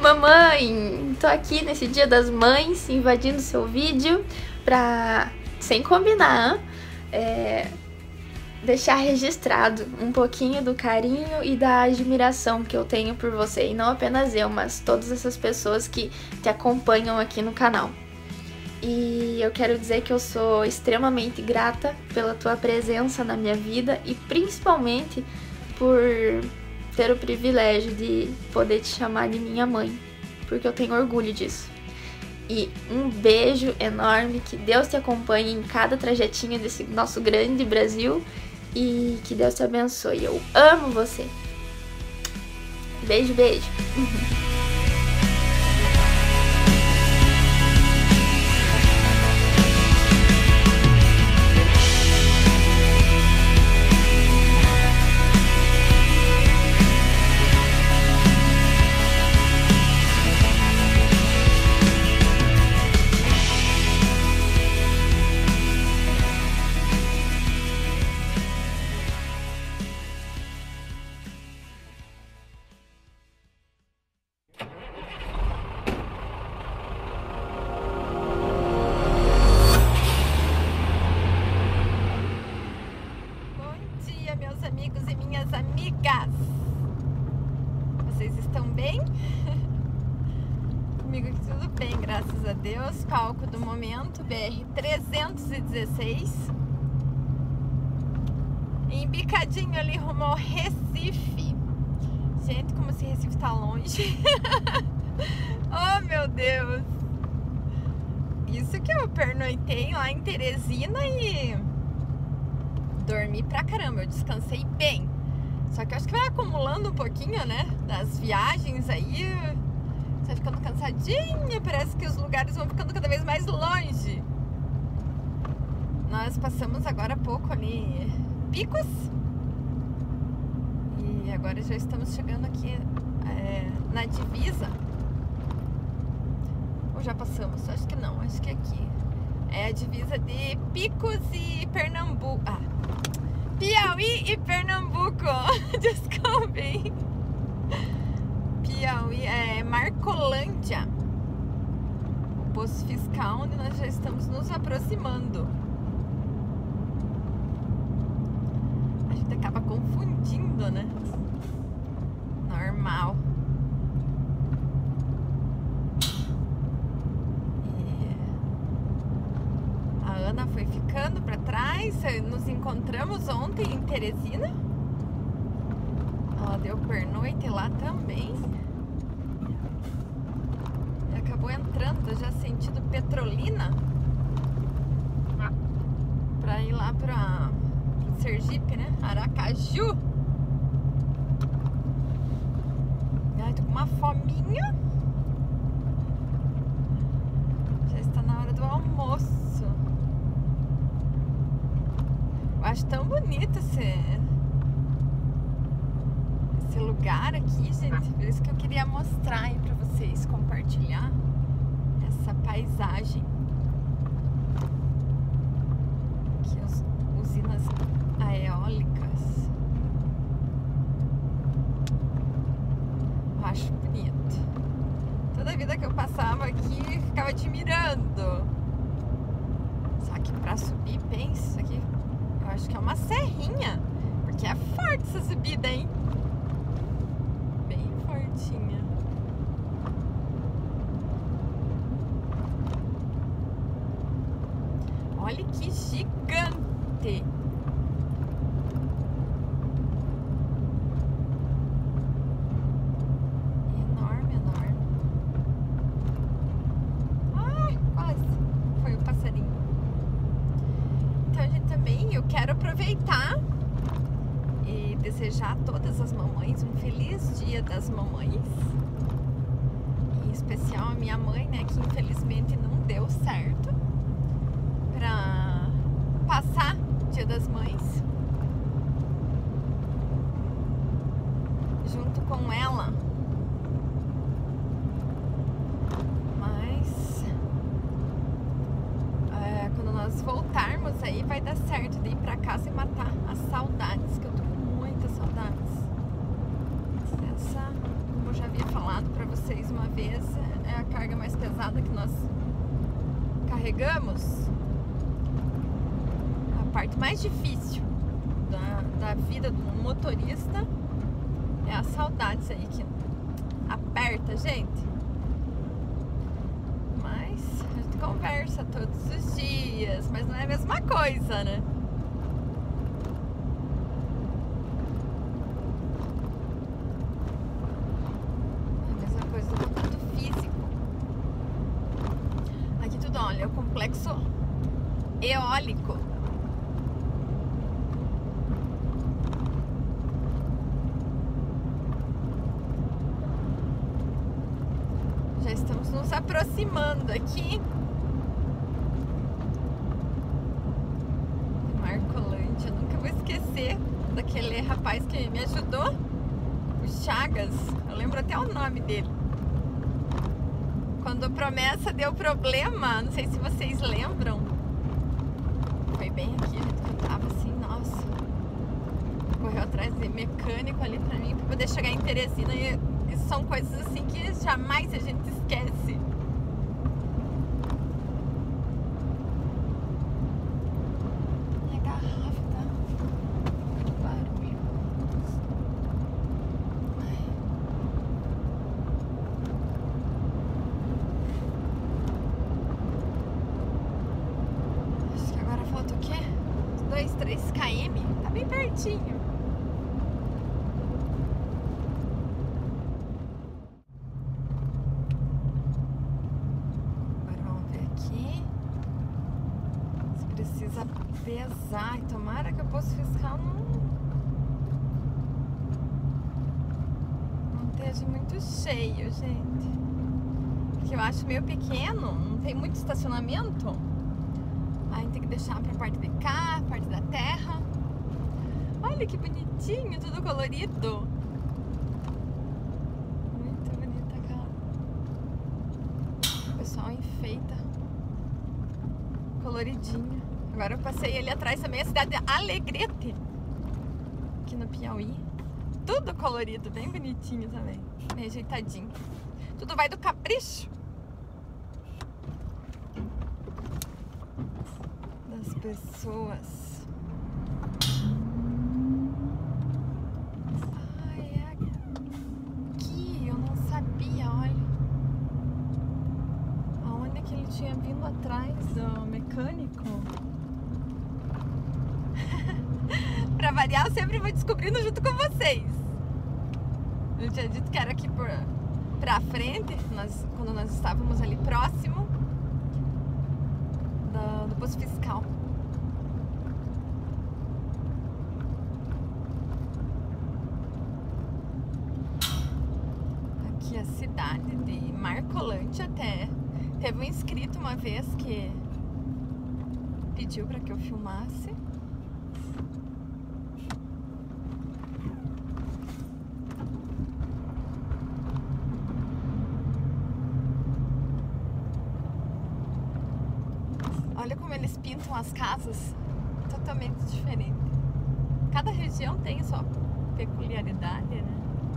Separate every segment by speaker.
Speaker 1: Mamãe, tô aqui nesse Dia das Mães invadindo seu vídeo pra, sem combinar, deixar registrado um pouquinho do carinho e da admiração que eu tenho por você. E não apenas eu, mas todas essas pessoas que te acompanham aqui no canal. E eu quero dizer que eu sou extremamente grata pela tua presença na minha vida e principalmente por ter o privilégio de poder te chamar de minha mãe, porque eu tenho orgulho disso. E um beijo enorme, que Deus te acompanhe em cada trajetinho desse nosso grande Brasil e que Deus te abençoe. Eu amo você. Beijo, beijo.
Speaker 2: Meus amigos e minhas amigas, vocês estão bem? Comigo aqui tudo bem, graças a Deus. Palco do momento, BR-316, embicadinho ali rumo ao Recife. Gente, como esse Recife tá longe. Oh, meu Deus. Isso que eu pernoitei lá em Teresina e dormi pra caramba, eu descansei bem. Só que eu acho que vai acumulando um pouquinho, né? Das viagens aí. Você vai ficando cansadinha, parece que os lugares vão ficando cada vez mais longe. Nós passamos agora há pouco ali Picos. E agora já estamos chegando aqui na divisa. Ou já passamos? Acho que não, acho que é aqui. É a divisa de Picos e Pernambuco. Piauí e Pernambuco. Desculpem. Piauí é Marcolândia, o posto fiscal onde nós já estamos nos aproximando. A gente acaba confundindo, né? Normal. Ana foi ficando para trás. Nos encontramos ontem em Teresina. Ela deu pernoite lá também e acabou entrando já sentido Petrolina para ir lá para Sergipe, né? Aracaju. Ai, tô com uma fominha. Já está na hora do almoço. Eu acho tão bonito esse lugar aqui, gente. Por isso que eu queria mostrar aí pra vocês, compartilhar essa paisagem. Aqui as usinas eólicas. Eu acho bonito. Toda a vida que eu passava aqui, ficava admirando. Só que pra subir, pensa aqui. Eu acho que é uma serrinha, porque é forte essa subida, hein? Bem fortinha. Olha que gigante! Enorme, enorme. Ai, quase foi o passarinho. Então, gente, também eu quero aproveitar e desejar a todas as mamães um feliz Dia das Mamães. Em especial a minha mãe, né, que infelizmente não deu certo pra passar Dia das Mães junto com ela. Quando nós voltarmos aí vai dar certo de ir pra casa e matar as saudades, que eu tô com muitas saudades. Essa, como eu já havia falado pra vocês, vocês uma vez, é a carga mais pesada que nós carregamos. A parte mais difícil da vida do motorista é a saudade, isso aí que aperta, gente. Mas a gente conversa todos os dias, mas não é a mesma coisa, né? Olha, o complexo eólico. Já estamos nos aproximando aqui de Marcolândia. Eu nunca vou esquecer daquele rapaz que me ajudou, o Chagas. Eu lembro até o nome dele. Quando a promessa deu problema, não sei se vocês lembram, foi bem aqui, eu tava assim, nossa, correu atrás de mecânico ali pra mim, pra poder chegar em Teresina, e são coisas assim que jamais a gente esquece. Minha garrafa tá de barulho. Falta o quê? 2, 3 km? Tá bem pertinho. Agora vamos ver aqui. Se precisa pesar. Tomara que o posto fiscal não esteja muito cheio, gente. Porque eu acho meio pequeno. Não tem muito estacionamento. Aí tem que deixar pra parte de cá, parte da terra. Olha que bonitinho, tudo colorido. Muito bonita, cara. O pessoal enfeita coloridinho. Agora eu passei ali atrás também a cidade de Alegrete, aqui no Piauí. Tudo colorido, bem bonitinho também, bem ajeitadinho. Tudo vai do capricho das pessoas. Ai, é aqui, eu não sabia, olha. Aonde que ele tinha vindo atrás do mecânico? Pra variar, eu sempre vou descobrindo junto com vocês. Eu tinha dito que era aqui pra frente, quando nós estávamos ali próximo do posto fiscal. Aqui a cidade de Marcolândia. Até teve um inscrito uma vez que pediu para que eu filmasse. Olha como eles pintam as casas, totalmente diferente. Cada região tem a sua peculiaridade, né?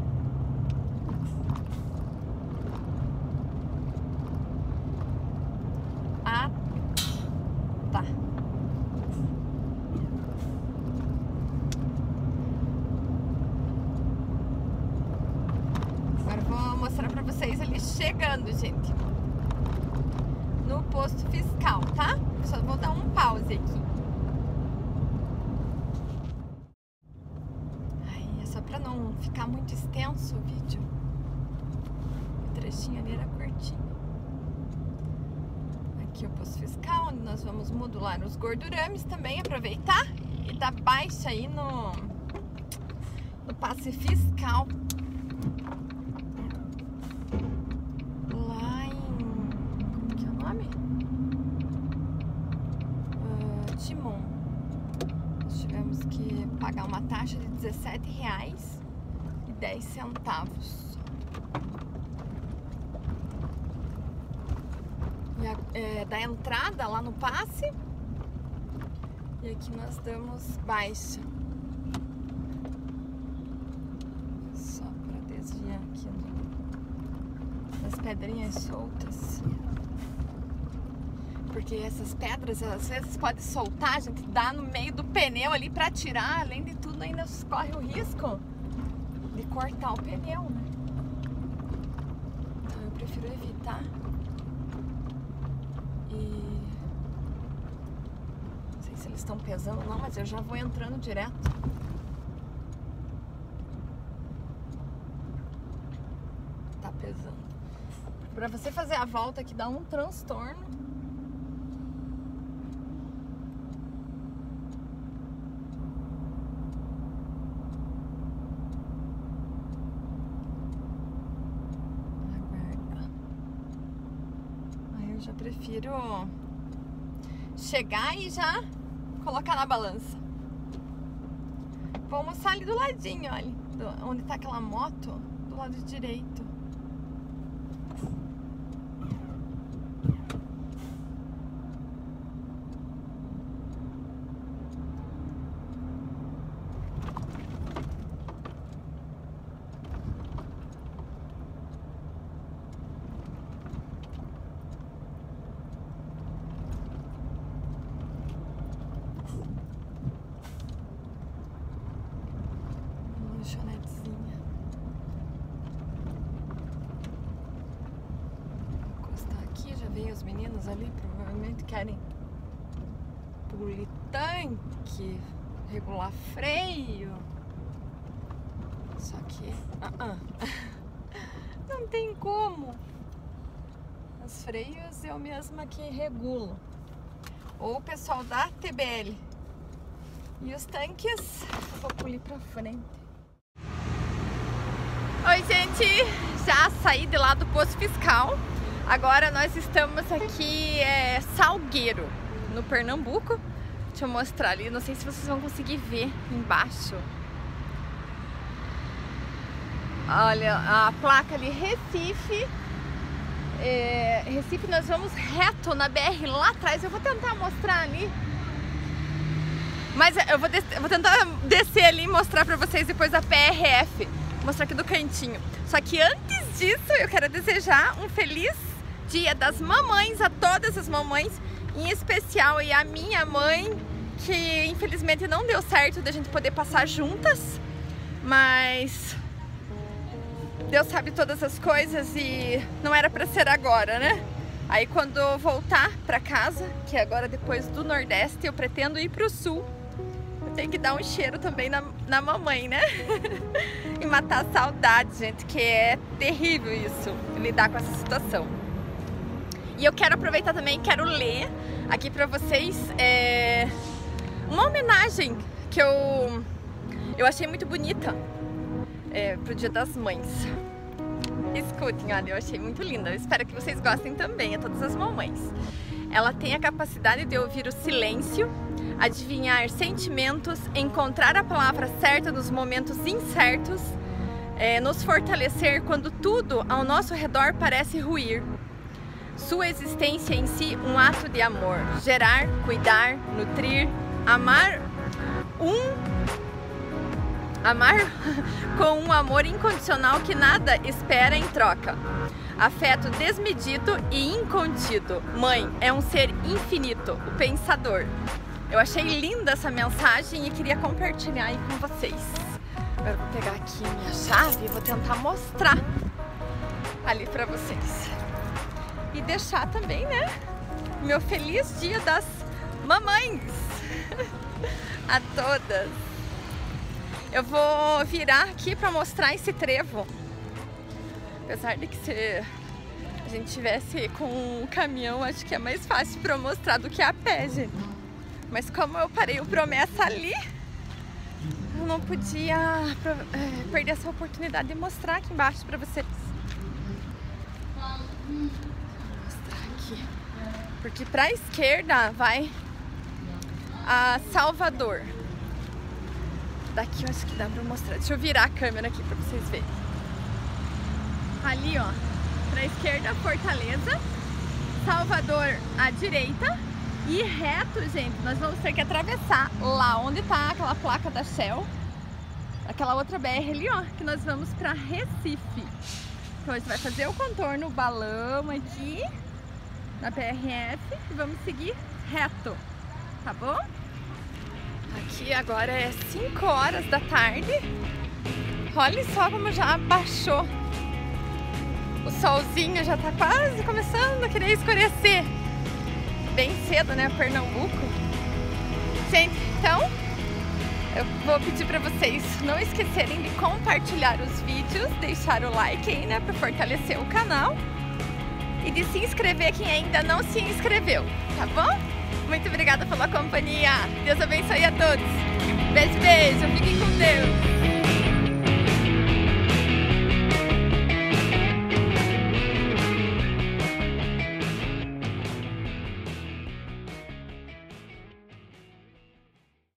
Speaker 2: Ah, tá. Agora eu vou mostrar pra vocês ali chegando, gente, no posto fiscal, tá? Só vou dar um pause aqui. Aí é só pra não ficar muito extenso o vídeo. O trechinho ali era curtinho. Aqui o posto fiscal, onde nós vamos modular os gordurames também, aproveitar e dar baixa aí no passe fiscal. Lá em... como que é o nome? Timon. Nós tivemos que pagar uma taxa de R$17,10. E da entrada lá no passe. E aqui nós damos baixa. Só para desviar aqui pedrinhas soltas. Porque essas pedras, às vezes, pode soltar, a gente dá no meio do pneu ali pra tirar. Além de tudo, ainda corre o risco de cortar o pneu, né? Então eu prefiro evitar. E... não sei se eles estão pesando ou não, mas eu já vou entrando direto. Tá pesando. Pra você fazer a volta aqui dá um transtorno. Eu já prefiro chegar e já colocar na balança. Vou almoçar ali do ladinho, olha, onde tá aquela moto, do lado direito. Lanchonetezinha. Vou encostar aqui, já veio os meninos ali, provavelmente querem polir tanque, regular freio. Só que não tem como. Os freios eu mesma que regulo. Ou o pessoal da TBL. E os tanques eu vou polir pra frente. Oi, gente! Já saí de lá do posto fiscal. Agora nós estamos aqui Salgueiro, no Pernambuco. Deixa eu mostrar ali, não sei se vocês vão conseguir ver embaixo. Olha a placa ali, Recife. Recife, nós vamos reto na BR lá atrás. Eu vou tentar mostrar ali. Mas eu vou tentar descer ali e mostrar pra vocês depois a PRF. Mostrar aqui do cantinho. Só que antes disso, eu quero desejar um feliz Dia das Mamães a todas as mamães, em especial e a minha mãe, que infelizmente não deu certo da gente poder passar juntas, mas Deus sabe todas as coisas e não era pra ser agora, né? Aí quando eu voltar pra casa, que agora depois do Nordeste eu pretendo ir pro Sul, eu tenho que dar um cheiro também na mamãe, né? E matar a saudade, gente, que é terrível isso, lidar com essa situação. E eu quero aproveitar também, quero ler aqui pra vocês uma homenagem que eu achei muito bonita pro Dia das Mães. Escutem, olha, eu achei muito linda. Eu espero que vocês gostem também, a todas as mamães. Ela tem a capacidade de ouvir o silêncio, adivinhar sentimentos, encontrar a palavra certa nos momentos incertos, nos fortalecer quando tudo ao nosso redor parece ruir. Sua existência em si um ato de amor, gerar, cuidar, nutrir, amar com um amor incondicional que nada espera em troca. Afeto desmedido e incontido. Mãe é um ser infinito, o pensador. Eu achei linda essa mensagem e queria compartilhar aí com vocês. Agora eu vou pegar aqui minha chave e vou tentar mostrar ali pra vocês. E deixar também, né, meu feliz Dia das Mamães a todas. Eu vou virar aqui pra mostrar esse trevo. Apesar de que se a gente tivesse com um caminhão, acho que é mais fácil pra eu mostrar do que a pé, gente. Mas como eu parei o Promessa ali, eu não podia perder essa oportunidade de mostrar aqui embaixo pra vocês. Vou mostrar aqui. Porque pra esquerda vai a Salvador. Daqui eu acho que dá pra mostrar. Deixa eu virar a câmera aqui pra vocês verem. Ali, ó, pra esquerda, Fortaleza, Salvador à direita e reto, gente, nós vamos ter que atravessar lá onde tá aquela placa da Shell, aquela outra BR ali, ó, que nós vamos pra Recife. Então a gente vai fazer o contorno, o balão aqui na PRF e vamos seguir reto, tá bom? Aqui agora é 5 horas da tarde. Olha só como já baixou. O solzinho já tá quase começando a querer escurecer. Bem cedo, né, Pernambuco. Gente, então eu vou pedir pra vocês não esquecerem de compartilhar os vídeos, deixar o like aí, né, pra fortalecer o canal. E de se inscrever quem ainda não se inscreveu, tá bom? Muito obrigada pela companhia. Deus abençoe a todos. Beijo, beijo. Fiquem com Deus.